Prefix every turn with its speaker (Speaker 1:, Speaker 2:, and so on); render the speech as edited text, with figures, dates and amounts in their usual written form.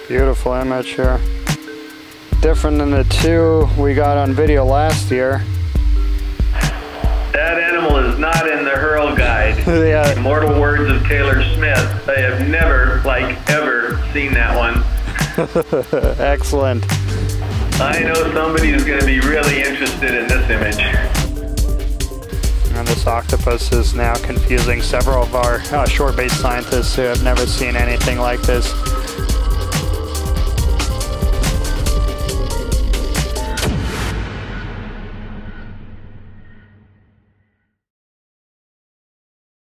Speaker 1: Beautiful image here. Different than the two we got on video last year.
Speaker 2: That animal is not in the Hurl Guide.
Speaker 1: Yeah.
Speaker 2: Immortal words of Taylor Smith. I have never, ever seen that one.
Speaker 1: Excellent.
Speaker 2: I know somebody who's going to be really interested in this image.
Speaker 1: And this octopus is now confusing several of our shore-based scientists who have never seen anything like this.